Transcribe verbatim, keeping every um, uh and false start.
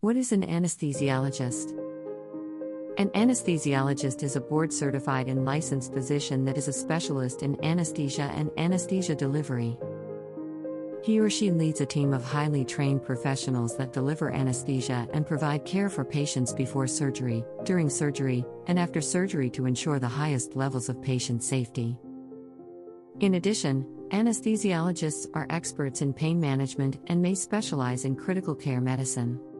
What is an anesthesiologist? An anesthesiologist is a board-certified and licensed physician that is a specialist in anesthesia and anesthesia delivery. He or she leads a team of highly trained professionals that deliver anesthesia and provide care for patients before surgery, during surgery, and after surgery to ensure the highest levels of patient safety. In addition, anesthesiologists are experts in pain management and may specialize in critical care medicine.